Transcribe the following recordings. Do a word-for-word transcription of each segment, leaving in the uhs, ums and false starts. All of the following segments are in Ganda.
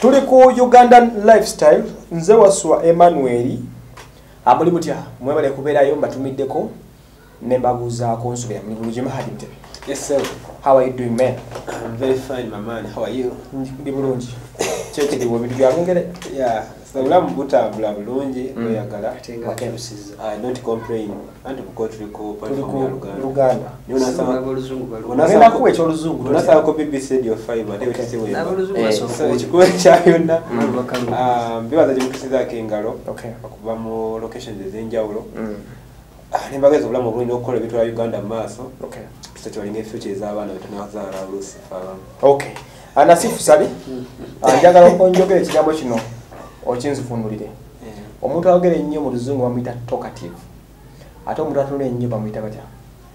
tuli ku Ugandan lifestyle nze waswa Emmanuel abuli mutya mwebale kubeerayo mbatumiddeko ne mbabuuzaako nsubira mu bulungi Mahadi Ntebe. Yes sir. How are you doing man? I'm very fine my man. How are you? Ndi bulungi. Cheche ndi bobintu bya ngere. Yeah. Sabulamu butambula bulungi oyagala. Okay. I don't complain. Anti kukotriko Tuliko Uganda. Ni unasaba oluzungu balu. Unasaba kuwe ekyo oluzungu. Unasaba ko B B C radio five ate wekisiwe. N'abaluzungu basobola. Ekikuwe kyayonna. Bakanga. Ah bibaza gyekusiza kengalo. Okay. Okuva mu locations ezenjawulo. Mm. Ah nimbageza obulamu obulungi okukola ebintu bya Uganda maaso. Okay. Tutolinga future ez'abaana betunazaala Lucifer. Okay. Anasifu sabi. Njagala onjogere ekigambo kino okinzifundulire. Omuntu ayogera ennyo mu luzungu bamuyita talkative. Ate omuntu atunula ennyo bamuyita batya?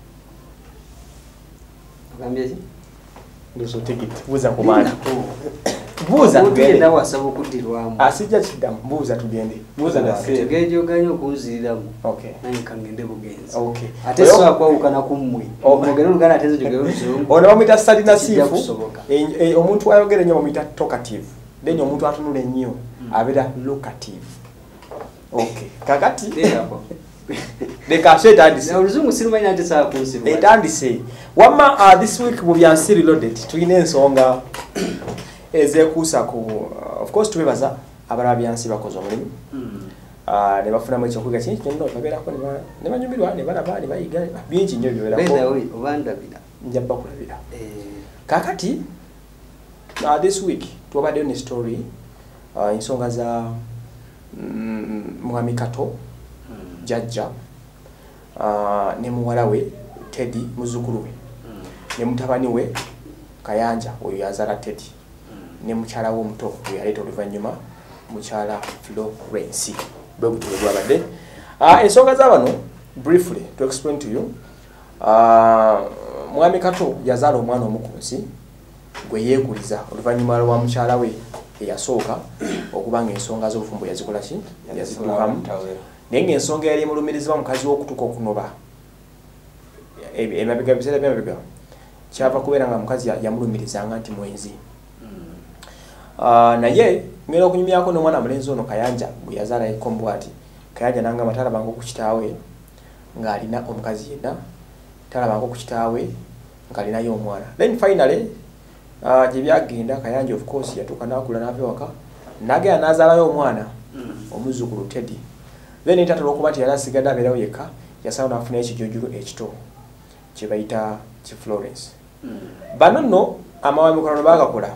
Agambye ki? Ndozo tikiti. Buuza ku baana. Buuza tugende. Tugenda wasaba okuddirwamu. Asijja kiddamu. Buuza tugende. Buuza na se. Tugejoganya okunziriramu. Okay. Naye kangende bugenzi. Okay. Ate so akwawukana ku mmwe. Omugero Luganda ateze jogera oluzungu. Ono bamuyita Salina Sifu. Omuntu ayogera ennyo bamuyita talkative. Then omuntu atunula ennyo abeera locative. Okay. Kakati. They can say that this. Na oluzungu sirumanyi ate saa kunsiru. Etandise. Wama uh, this week mu byansi reloaded tulina ensonga ezekuusa ku uh, of course tubebaza abala byansi bakoze omulimu. Mm. Ah uh, ne bafuna mu ekyokuga kintu kino babeerako ne ba ne banyumirwa ne balaba ne bayiga bingi nnyo bibeerako. Benda we obandabira. Njabba kulabira. Eh kakati uh, this week tuwabadde ne story uh, ensonga za mm, Mwami Kato mm. Jajja uh, ne muwala we Teddy muzukulu we mm. ne mutabani we Kayanja oyo yazala Teddy mm. ne mukyala wo omuto oyo yaleeta oluvannyuma mukyala Florence bwe butule bwabadde uh, ensonga z'abano briefly to explain to you uh, Mwami Kato yazala omwana omukunsi gwe yeekuliza oluvannyuma lwa mukyala we eyasooka okubanga ensonga z'obufumbo yazikola ki yazituukamu naye ng'ensonga yali emulumirizibwa mukazi w'okutuuka okunoba emabega biseera byamabega kyava kubeera nga mukazi yamulumirizanga nti mwenzi naye ngenda okunyumyako n'omwana mulenzi ono Kayanja gwe yazaala ekombwati Kayanja nangamba talabanga ku kitaawe ng'alina omukazi yenna talabanga ku kitaawe ng'alinayo omwana then finally Uh, gye byagenda Kayanja of course yatuuka n'akula n'ava ewaka n'agenda n'azaalayo omwana mm. omuzzukulu Teddy then entatala okuba nti yali asigadde abeerawo yekka yasalawo n'afunayo ekijojjulo ekito kye bayita ki Florence mm. bano nno amawamikolano baagakola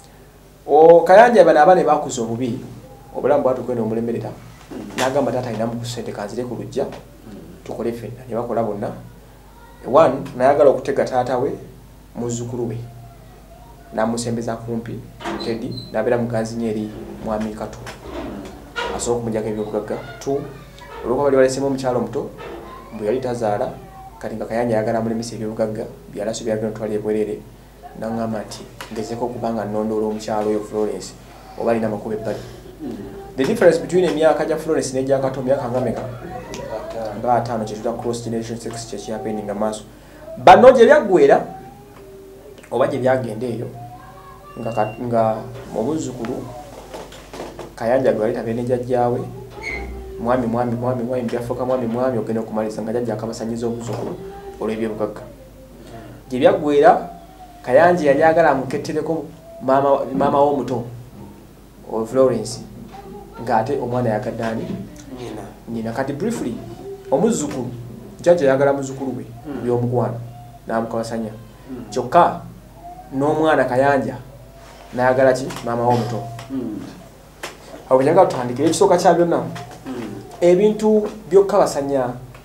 o Kayanja bano abaana baakuza obubi obulamu bwatuuka eno omulemerera mm. n'agamba taata alinamu ku ssente kanzire ku lujja mm. tukole ffenna ne bakola bonna one nayagala okutega taata we muzzukulu we namusembeza kumpi Teddy nabera muganzi nyeri Mwami Kato mm. asooka kumujjako ebyobugagga two olwo bali balesema omukyalo omuto mbu yali tazaala kati nga Kayanja yagala mulemesa ebyobugagga byalaso byagenda twali ebwerere nangamba nti ngezeko okubanga nnondoola omukyalo oyo Florence oba alina amakuba ebbali mm. the difference between emyaka gya Florence n'egya Kato myaka nga meka nga ataano kyetuta cross generation sex kyekyapeninga maaso bano gye byaggwera oba gye byagenda eyo nga nga omuzzukulu Kayanja gwe aleta bene jjajjaawe mwami mwami mwami mwami byafuuka mwami mwami ogenda okumaliza nga jjajja akabasanyiza omuzzukulu olw'ebyobugagga gye byaggwera Kayanja yali agala amukettereko maama maama w'omuto o Florence ng'ate omwana yagadde ani nyina nyina kati briefly omuzzukulu jjajja yagala muzzukulu we mm. by'omukwano n'amukabasanya mm. kyokka n'omwana Kayanja nayagala ki maama w'omuto mm. awo njagala tutandikire ekisooka kya byonna mm. ebintu byokka basanya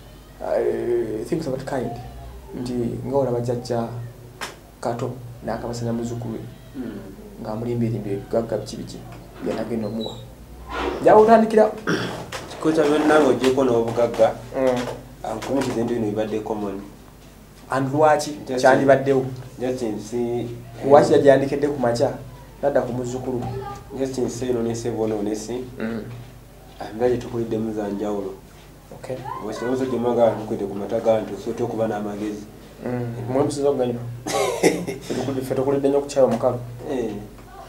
uh, things of that kind nti nga olaba jjajja Kato n'akabasanya muzzukulu we mm. ng'amulimbirimbi ebigagga biki biki byanagenda omuwa njaga otandikira kiko kya byonna ng'ogyeko n'obugagga mm. ankumutiza ebintu bino bibadde common and lwaki kyandibaddewo jakinsi lwaki yagyandikedde ku makya nadda ku muzzukulu jakinsi eno nesebono nesi amba gye tukuliddemu za njawulo ekiramuso gyemaga tukwete ku mata gantu osobola okuba n'amagezi mwemusiza okuganyuma ffe tukulidde nnyo okukyala omukalu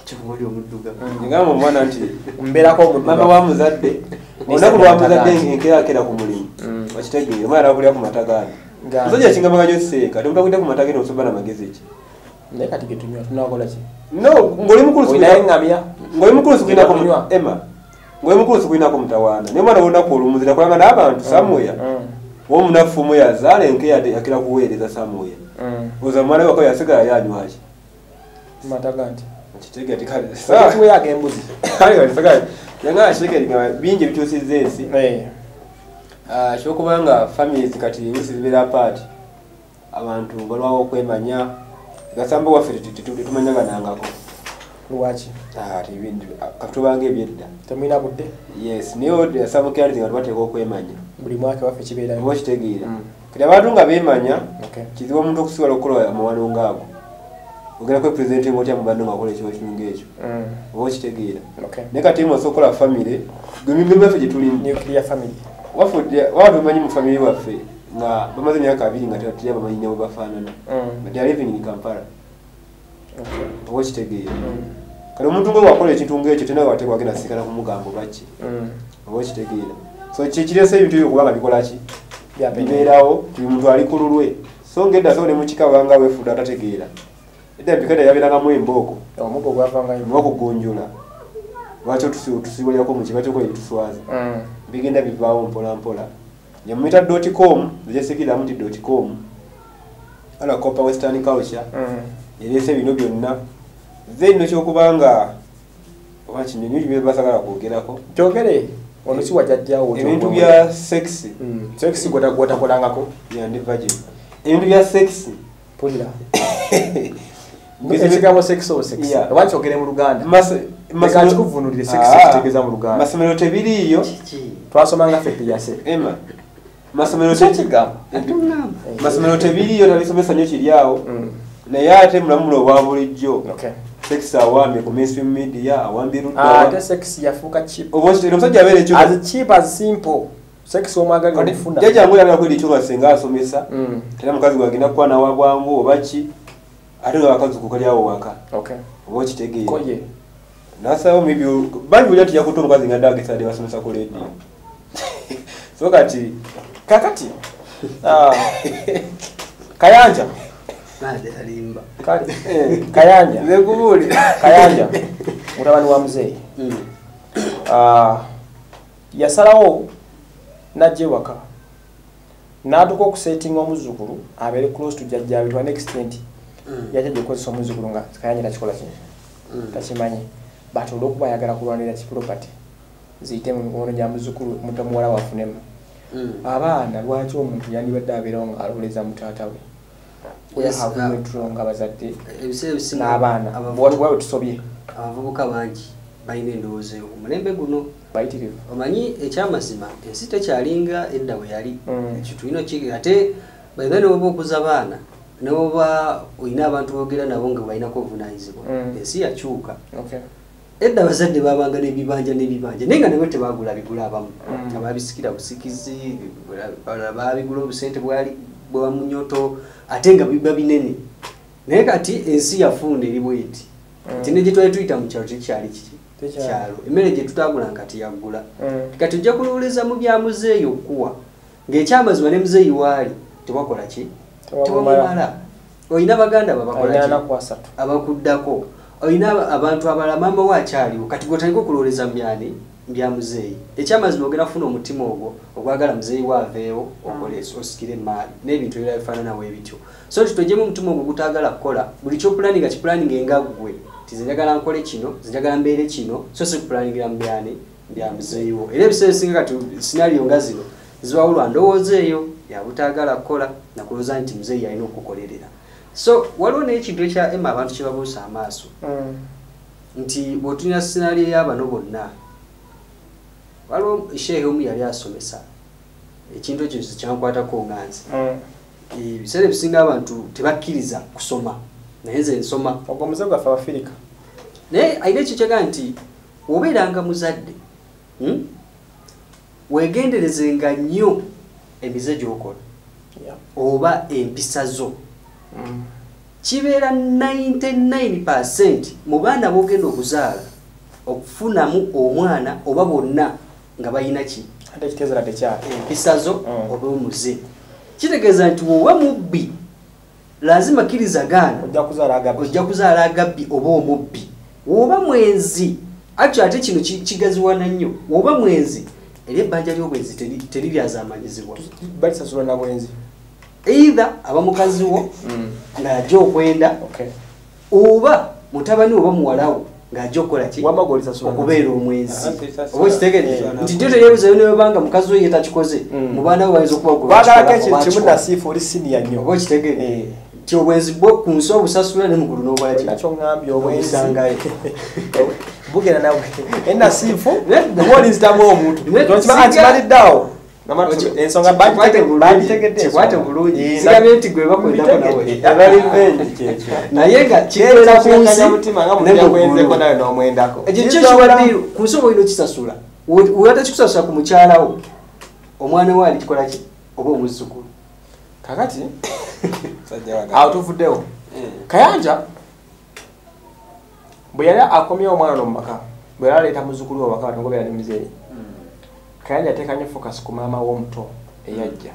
Chimuli omuduga. Ngamba omwana nti mberako omuduga. Mama wa muzadde. Onaku lwa muzadde enkera akera ku mulimu. Wakitegeera omwana akulira ku matagani. Musajja kingamba ganyo seeka temutakudde ku matagani osoba na magezi ki. Naye kati getunywa tunakola ki? No, ngoli mukulu sikuina ngamya. Ngoli mukulu sikuina kunywa Emma. Ngoli mukulu sikuina ku mutawana. Ne mwana wona ko olumuzira kwanga n'abantu samuya. Wo munafumu ya zale nkera akira kuweereza samuya. Oza mwana wako yasigala yanywaki. Mataganti. Kitege tikale. Sasa tuwe yake embuzi. Kale kale saka. Yanga ashike linga bingi bitusizze ensi. Eh. Ah, shokubanga families kati bisibira apart. Abantu balwawo okwemanya. Gasamba waffe tumanyaga nangako. Lwaki? Ah, tibindi katubange ebyedda. Temwina budde? Yes, niyo yasabu kyali nga twateka okwemanya. Buli mwaka waffe kibeera. Ngo kitegeera. Kati abantu nga beemanya, okay. Kizibu omuntu okusiwala okukola amawano ngaago. Ogera kwe presenting ngotya mu bando nga kola ekyo kintu ngekyo. Mm. Ngo kitegeera. Okay. Ne kati mo sokola family, gumimbe maffe gye tuli nuclear family. Wafudde watu manyi mu family waffe nga bamaze myaka abiri nga tetulya bamanyi nabo bafaanana. Mm. But they are living in Kampala. Okay. Ngo kitegeera. Mm. Kale omuntu ngwe wakola ekintu ngekyo tena watekwa gena sikana ku mugambo baki. Mm. Ngo kitegeera. So kikirese ebintu byo kubanga bikola ki? Ya bibeerawo buli muntu ali ku lulwe. So ngedda so ne mukika wanga wefuda atategeera. Eda bikada yabiranga mu emboko. Omugo gwavanga ibo kugonjola. Wacho tusi tusiwali yako mu kibacho ko etuswaza. Mm. Bigenda bivaawo mpola mpola. Nyamita dot com, zesekira muti dot com. Ala kopa western culture. Mm. Elese bino byonna. Then no kyokubanga wachi nyinyi bibe basagala kwogerako. Kyogere ono si wajajjawo ebintu bya sexy. Mm. Sexy gwata gwata kolangako. Ya ndi virgin. Ebintu bya sexy. Pulira. Ekigambo sex or sex. Yeah. Wacho ogere mu Luganda. Mas masomero kuvunulire sex kitegeza mu Luganda. Masomero tebiriyo. Twasoma nga fete ya sex. Emma. Masomero tekigambo. Masomero tebiriyo nalisomesa nyo kiriawo. Mm. Na yate mulamulo bwa bulijjo. Okay. Sex awambe ku mainstream media awambe rudo. Ah, the sex yafuka cheap. Oboshe omusajja abere kyo. As cheap as simple. Sex omwagali okufuna. Jaja ngula na kweli chunga senga asomesa. Mm. Tena mukazi wagina kwa na wabwangu obachi. Ate nga wakazi kukali awo waka. Okay. Obo kitegeera. Koje. Nasa maybe bali buli ati yakuto mukazi nga dage sade basomesa ku radio. So kati kakati. Ah. Kayanja. Nade alimba. Kali. Kayanja. Zekubuli. Kayanja. Mutabani wa mzee. Mm. Ah. Yasalawo najje waka. Natuko okusetting omuzukulu abere close to jajja bitwa next twenty. Mm. Yaje jekozesa omuzukulu nga Kayanja takikola kintu. Mm. Takimanyi. But olwokuba yagala kulwanira ki property. Ziyite mu mikono gya muzukulu mutamuwala wafunemu. Mm. Abaana lwaki omuntu yandibadde abeerawo nga aloleza mutaata we. Oya Yes, hakumetulonga abazadde ebise ebise n'abaana bwatu bwawe tusobye abavubuka bangi balina endowooza y'omulembe guno bayitirivu. Omanyi ekyamazima ensi tekyalinga edda bwe yali. Mm. Kitulina ki ate bayina ne bwoba okuza abaana ne bwoba olina abantu boogera nabo nga balinako obuvunaanyizibwa. Mm. Ensi yakyuka. Okay. Edda abazadde babanga n'ebibanja n'ebibanja naye nga nabo tebaagula bigula abamu. Mm. Ababisikira busikizi babigula obusente bwali bwa munyoto ate nga biba binene. Naye kati ensi yafunda eri bweti. Mm. Tine gye twali tuyita mu kyalo tekyali kiki kyalo. Emmere gye tutagula nkati yaggula. Mm. Kati ojja kulowoleza mu bya muzeeyi okuwa ng'ekyamazima ne muzeeyi waali tewakola ki tewamumala. Olina baganda babakola ki abakuddako. Olina abantu abalala mama waakyaliwo kati gotandika okulowoleza myani bya muzeeyi. Ekyamazima ogenda kufuna omutima ogwo ogwagala muzeeyi waaveewo okole osikire emaali n'ebintu ebirala bifaananawo ebityo. So tutojjemu omutima ogwo gutaagala kukola buli kyopulaninga kipulaninga nga ggwe ti zinjagala nkole kino zinjagala mbeere kino so si kupulaningira mu byani bya muzeeyiwo. Era ebiseera ebisinga kati sinaliyo nga zino ziwawulwa ndowooza eyo yabutaagala kukola nakulowooza nti muzeeyi alina okukolerera. So waliwo n'ekintu ekya Emma abantu kye babuusa amaaso. Mm. Nti bw'otulina sinaliyo y'abano bonna waliwo shehe omu yali asomesa ekintu ekyo kyankwatako nga nze. Mm. Ebiseera ebisinga abantu tebakkiriza kusoma naye nze nsoma. Ogwo muze gwaffe Abafirika. Naye alina ekyo kyaga nti obeeranga muzadde hmm? weegenderezenga nnyo emize gy'okola. Yeah. Oba empisa zo. Mm. kibeera ninety-nine percent mu baana b'ogenda okuzaala okufunamu omwana oba bonna nga balina ki ate kitezera tekyali empisa zo oba omuze kitegeeza nti wowa mubbi lazima kirizagaana ojja kuzaala agabbi ojja kuzaala agabbi oba omubbi woba mwenzi actually ate kino kigaziwana nnyo woba mwenzi eri ebbanja ly'obwenzi teribyazaamanyizibwa balisasula na bwenzi either aba mukazi wo ng'ajja okwenda oba mutabani oba muwalawo ng'ajja okukola ki okubeera omwenzi oba kitegedde nti jo teyeebuzayo newebanga mukazi we ye takikoze mu baana bo bayinza okubakimu nasiifu oli siniya nnyo oba kitegedde ti obwenzi bwo ku nsi obusasula ne mugulu n'okola kinakyo ŋŋambye obwenzisangayo bugera nawe enasiifu olinzitamu omuntu antimaliddeawo ensonga bagitegeddekwate bulungi sigabye nti gwe bakwendako nawe naye nga kibeera ku nsi ekyo kiwaddiiro ku nsi oba olina okisasula wata kikusasula ku mukyalawo omwana we alikikola ki oba omuzzukulu kakati awo tuvuddewo Kayanja bwe yali akomye omwana no mumaka bwe yali aleeta muzzukulu we waka batangobeera ne muzeeyi Kayanja ateeka nnyo focus ku maama w'omuto eyajja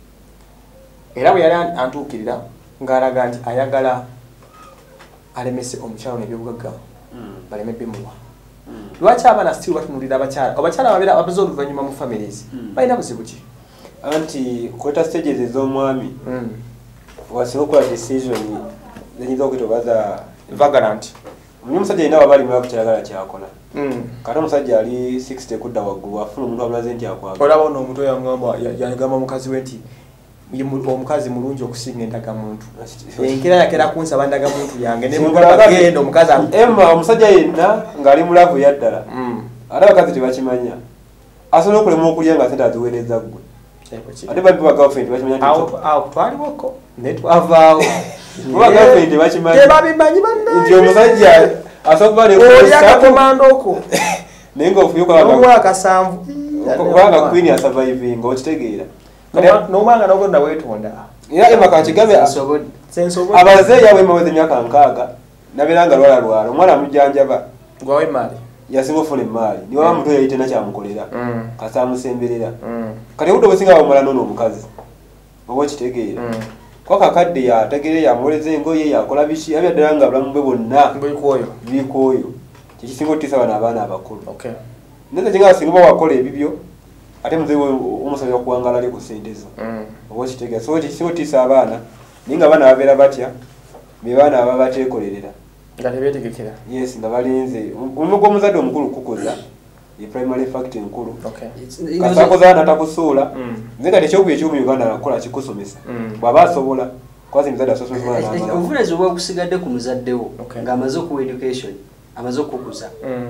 era bwe yali antuukirira ng'alaga nti ayagala alemese omukyalo n'ebyobugagga baleme bimuwa lwaki abaana still batunulira abakyala abakyala babeera abaze oluvannyuma mu families balina buzibu ki anti kweta stages ez'omwami wasinga okukola decision zenyinza okwita obaza vagrant omanye omusajja alina waba alimula ku kiragala kyakola kati omusajja ali sixty kudda waggulu afuna omuntu abulaze nti akwagala olaba ono omuntu yangamba yagamba mukazi we nti omukazi mulungi okusinga endagamuntu enkera yakera kunsaba ndagamuntu yange nemugenda omukazi emma omusajja yenna ng'ali mulavu yaddala ate abakazi tebakimanya asobola okulema okulya nga sente aziweereza ggwe ate babbi ba girlfriend bakimanya awo twaliwoko ne twavaawo ba girlfriend tebakimanya tebabimanyi bannaye nti omusajja asobola olyakomandoko naye ng'ofuye omwaka sanvu kubanga queen asurviving okitegeera n'omwanga nogonna weetonda era ema kankigambe abazeeyi abo emaweza emyaka nkaaga nabeera nga lwala lwala omwana amujjanjaba gwawe emaali yasinga ofuna emaali niwaba muto yali tena kyamukolera kasi amusemberera kati obudde obusinga bamala nono omukazi oba okitegeera kwa kakadde yategere yamuwoleza engoye yakola biki abya ddala nga bulamu bwe bwonna bikooyo kyekisinga otiisa bano abaana abakulu naye kinga basinga oba wakola ebibyo ate muzeeyi omusabira okuwangala ali ku ssente zo oba okitegeera so kyekisinga otiisa abaana naye nga abaana babeera batya be baana aba bateekolerera nga tebeetegekera yes nga balinze omulimu gw'omuzadde omukulu kukuza ye primary fact enkulu kasakoza abaana takusuula nze kati ekyokubiri ekyomu Uganda nakukola kikusomesa bw'aba asobola kwazi muzadde asomesa omwana obuvunaanyizibwa obuba busigadde ku muzaddewo ng'amaze okuwa education amaze okukuza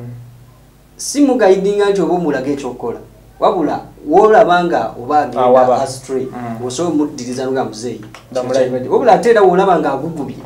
si mugaidinga nti oba omulaga ekyokukola wabula woolaba nga oba agenda astray osobola omuddiriza nga muzeeyi wabula ate era woolaba nga agugubye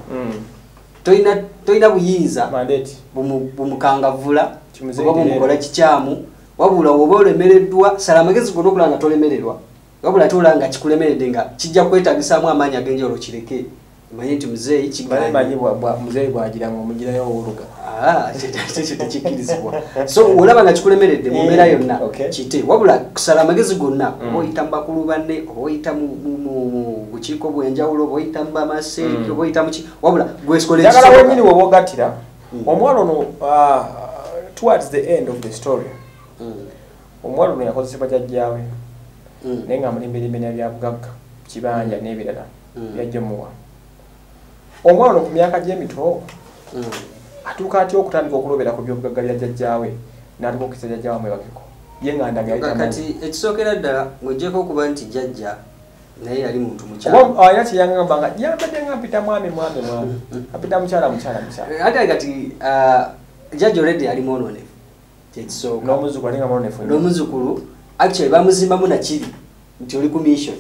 tolina buyinza bumukangavula oba bumukola kikyamu wabula oba olemereddwa sala amagezi gonna okulaba nga tolemererwa wabula ate olaba nga kikulemeredde nga kijja kwetagisaamu amaanyi ag'enjawulo kireke manye nti muzeeyi muzeeyi bw'agira nga omugirayo owoluga ekyo tekikkirizibwa so olaba nga kikulemeredde mu mbeera yonna kite wabula kusala amagezi gonna oba oyita mu bakulu banne oba oyita mu bukiiko bw'enjawulo oba oyita mu bamaseeri oba oyita muki wabula gwesikolejagala wenyini woba ogattira omwana ono towards the end of the story omwana ono yakozesebwa jjajjaawe naye nga mulimbirimbe bya bugagga kibanja n'ebirala yajjemuwa omwana ono ku myaka gy'emito atuuka atya okutandika okulobera ku byobugagga bya jjajjaawe n'atuuka okukisa jjajjaawe amwebageko ye nga ndagakati ekisookera ddala ng'oggyeko okuba nti jjajja naye yali muntu mukyala kyeyangamba nga yambadde nga mpita mwami mwami mwami apita mukyala mukyala mukyala ate kati jjajja olredde yali mwononefu kyekisooka n'omuzzukulu ali nga mwononefu n'omuzzukulu actually bamuzimbamu nakiri nti oli ku mission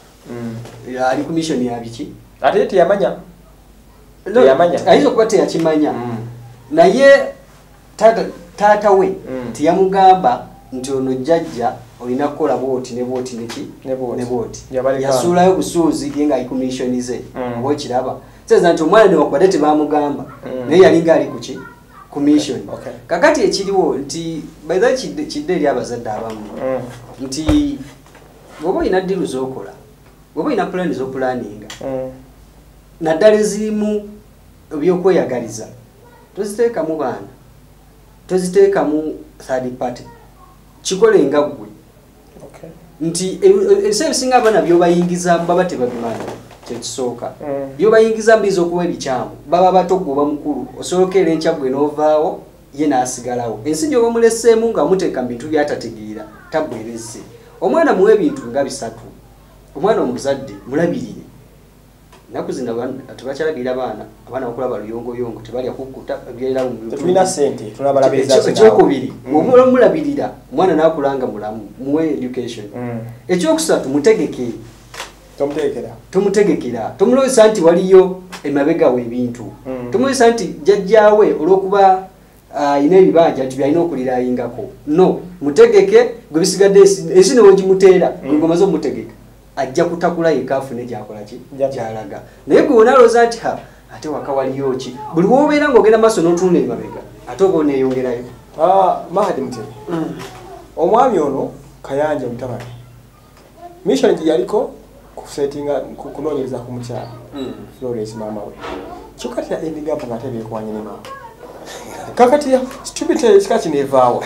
ali ku mission ya biki ate teyamanya teyamanya ayinza okuba teyakimanya naye taata we tiyamugamba nti ono jjajja olina kukola bwoti ne bwoti neki ne bwoti yasuulayo busuuzi ye nga ali ku mission ze oba okiraba Sasa nti omwana ne wakwadde tebamugamba naye yalinga ali kuki ku mission. Okay. Kakati ekiriwo nti by the kidde kidde eri abazadde abamu nti bw'oba olina ddiru z'okola bw'oba olina pulaani z'opulaaninga naddala ezirimu ebyokweyagaliza toziteekamu baana toziteekamu third party kikole nga ggwe nti ebiseera ebisinga abaana byobayingiza baba tebabimanyi kyekisooka byobayingiza mbiza okuwa ebikyamu baba bato gwe oba mukulu osolokeera enkya gwe n'ovaawo ye n'asigalawo ensi gy'oba muleseemu nga muteeka mu bintu byatategeera tabwereze omwana muwe ebintu nga bisatu omwana omuzadde mulabirire naku zino tebakyalabirira abaana abaana bakulaba luyongoyongo tebalya kukkuta tulina sente tunabalabiriza ekyokubiri omwana mulabirira omwana n'akulanga mulamu muwe education ekyokusatu mutegeke tomutegekera tumutegekera tumulowesa nti waliyo emabegawe ebintu tumulowesa nti jjajjaawe olw'okuba ayina ebibanja nti byalina okuliraayingako no mutegeke gwe bisigadde ensi newegimuteera gwe gomaze omutegeka ajja kutakula yekafune gyakola ki gyalaga naye gwe onalowooza nti ha ate waka waliyo ki buli wobeera ng'ogenda maaso n'otunula emabega ate oba oneeyongerayo Mahadi Mutemi omwami ono Kayanja Mutabani mission gye yaliko kusetinga kunoonyereza ku mukyala Florence maama we kyokati ya ending up nga tebeekwanye ne maama kakati ya stupid kati nevaawa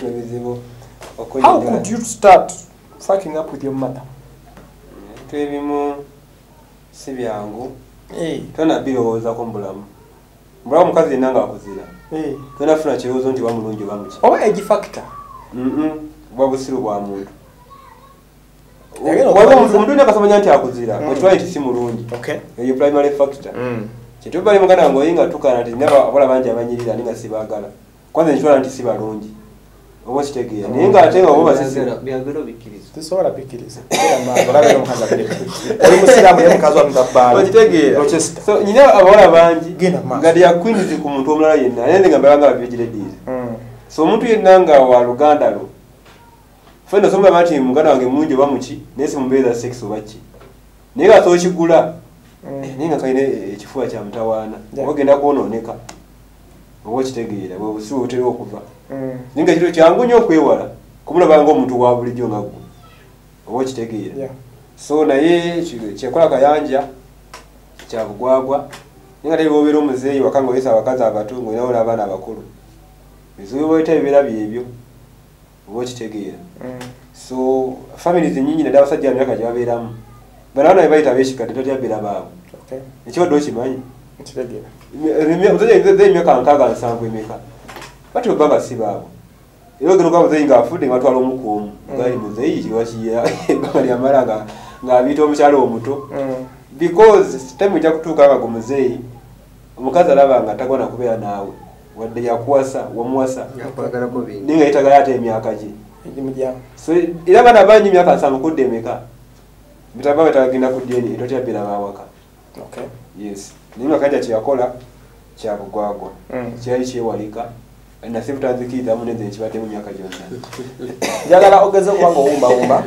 how could you start fucking up with your mother twebimu si byangu tona birowooza ko mbulamu mbulamu mukazi yenna nga akuzira tonafuna kirowoozo nti bamulungi bamuki oba egi factor bwa busiru bwa muntu omuntu ndi akasamanya nti akuzira okitwala nti si mulungi eyo primary factor kintu bali muganda ngo yinga tukana nti naba abola bangi abanyirira ninga sibaagala kwanza nkitwala nti si balungi oba kitegeera naye nga ate nga oba basisira byagero bikiriza tisobola bikiriza era mbango labe omukazi abireka oli musiraamu ye mukazi wa mutabbala okitegeera so nyina abola bangi nga dia queens ku muntu omulala yenna naye nga mbanga babijirediire so omuntu yenna nga wa Luganda lo fenda somba bati muganda wange mungi bamuki nese mumbeeza sex obachi naye nga so kigula ninga kaine ekifuba kya mutawaana ogenda kuonooneka oba kitegeera bwe busibu butera okuva ninga kiro kyangu nnyo okwewala kumulaba nga omuntu wa bulijjo nga gwe oba kitegeera so naye kyekola Kayanja kya bugwagwa ninga teri bobeera omuzeeyi wakanga oyesa abakazi abatungo nawo n'abaana abakulu ebizibu bweta ebibeera byebyo oba kitegeera so families nyingi naddala abasajja myaka gye babeeramu banaana bebayita ab'ekikadde tatyabeera baabwe ekibadde okimanyi omusajja emyaka nkaaga nsanvu emeka bati oba nga si baabwe era ogenda okuba muzeeyi ng'afudde nga batwala omu ku omu gali muzeeyi kiwakiya ebbanga lyamala ng'abiyita omukyala omuto because time ejja kutuuka nga gwe muzeeyi omukazi alaba nga tagwana kubeera naawe wadde yakuwasa wamuwasa naye nga yetagala ate emyaka gye so era abaana bangi myaka nsanvu kudda emeka bitaba betagenda ku ddeni etotyabeera baawaka yes naye nga Kayanja kyeyakola kya bugwagwa kyali kyewalika nasibutanzikirizamu nenze nekibadde mu myaka gyonna njagala ogeze okuba nga owumbawumba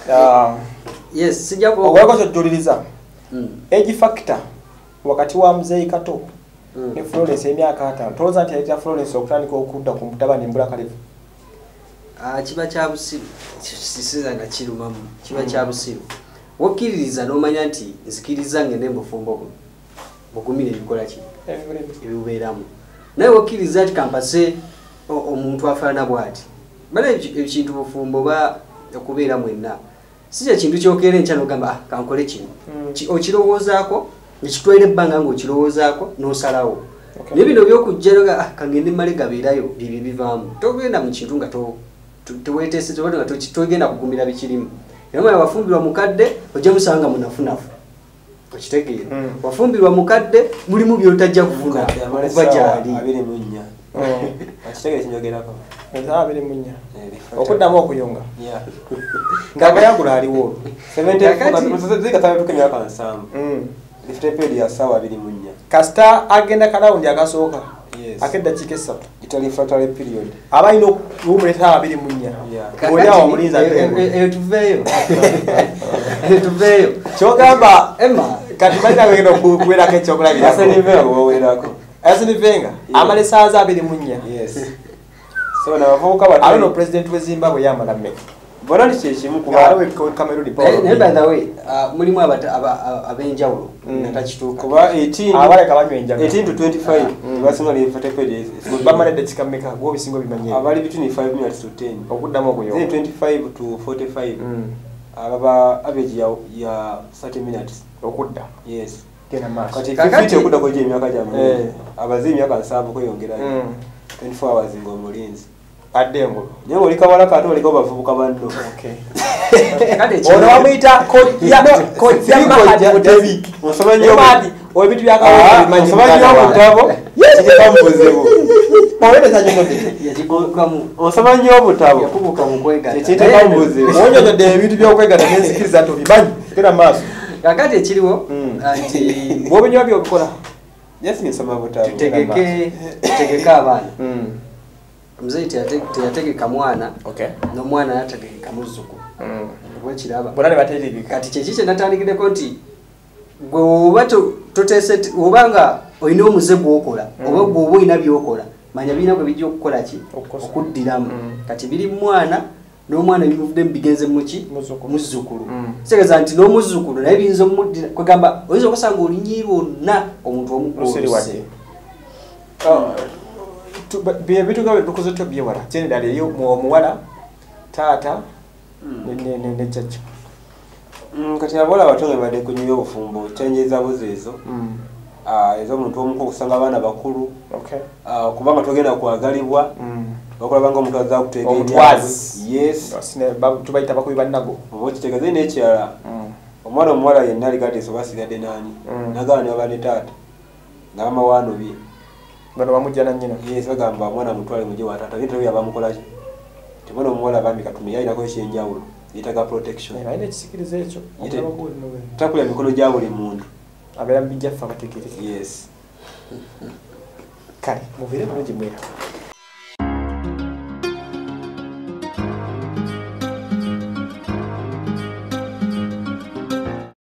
ogwako kyojuliriza egi factor wakati wa muzeeyi Kato ne Florence emyaka ataano tolowooza nti yayita Florence okutandika okudda ku mutabani mbula kalevu kiba kya busiru sisiza nga kirumamu kiba kya busiru wokkiririza n'omanya nti nzikiriza ngende mbufumbo buno bugumire ebikola ki ebibubeeramu naye wokkiriza nti kampase omuntu afaanana bw'ati bala ekintu bufumbo oba okubeera mwenna si kye kintu kyokeera enkya n'ogamba kankole kino okirowoozaako nekitwala ebbanga ng'okirowoozaako n'osalawo naye bino byokujja kangende mmale gabeerayo bibyo bivaamu togenda mu kintu nga teweeteese nga togenda kugumira bikirimu era wafumbirwa mukadde ojja musanga munafunafu okitegeera wafumbirwa mukadde mulimu byotajja kufuna okuva gyali abiri mu nnya akitegeera kinyogerako abiri mu nnya okuddamu okuyunga ng'abayagula aliwo emyaka nsanvu ifite period ya sawa abiri mu nnya kasita agenda kalawundi akasooka akeddakiika essatu refractory period abalina okuwumuleta abiri mu nnya olyawo omulinzi eyo tuveeyo eyo tuveeyo kyogamba Emma kati balina wegenda okuwerako ekyokulabirako Arsene Wenger bawerako Arsene Wenger amala esaaza abiri mu nnya yes so n'abavubuka bato alo president we Zimbabwe yamala mmeka bona ni kyekimu kuba alo Cameroon naye by the way mulimu ab'enjawulo natakituuka kuba eighteen abaleka banywa enjaga eighteen to twenty-five basinga lifate page bamalede kikameka gwo bisingo bimanye abali between five minutes to ten okuddamu okuyo then twenty-five to forty-five ababa average ya ya thirty minutes okudda yes kena mas kati fifty okudda ko je emyaka jamu abazi emyaka nsanvu kweyongerayo twenty-four hours ngo mulinzi addengo nyewe oli kawala kato oli ko bavubuka banno okay kale ono amuyita kojja kojja mahadi mutebik musoma nnyo mahadi obitu byakawo bimanyi musoma nnyo mutabo kikambuzibu owebeza nyote yakikubukamu musoma nnyo obutabo yakubuka mu kwegata kikambuzibu onyonyodde ebintu byokwegata nenzikiriza nti obimanyi kera maaso kakati ekiriwo nti bwobinywa byobikola yes nisoma butabo tutegeke tutegeke abaana omuzeyi teyategeka mwana n'omwana yategeka muzzukulu bwekiraba bonna ne bateregeka kati kyeki kye natandikireko nti gwe oba toteese obanga olina omuze gwokola oba gwe oba olina byokola manya birina gwe bijja okukola ki okuddiramu kati biri mwana n'omwana bimuvuddemu bigenze muki muzzukulu kitegeeza nti n'omuzzukulu naye biyinza omuddira kwegamba oyinza okusanga olinyiirwa onna omuntu omukuluwadde byebituga tukoze tyo byewala kyene ddala eyo omuwala taata ne jjajja kati abawala abatonge badde kunywa obufumbo kyanjeza buzo ezo ez'omuntu omuku okusanga abaana bakulu kubanga togenda kwagalibwa bakulaba nga omuntu azza kutegeera yes tubayita bakubi bannago oba okitegeeze n'ekirala omwana omuwala yenna aligateesa oba asigadde naani nagaba ne baba ne taata ng'amawaano bye bano bamujja na nnyina yes bagamba omwana mutwale muje wa taata nitwe yabamukolaki tebona omuwala bambi katumye yayinako ekyenjawulo yetaga protection ayina ekisikiriza ekyo takulya mikono gya buli muntu abeera mu bijjaffe abategeere yes kale mubeere bulungi mwera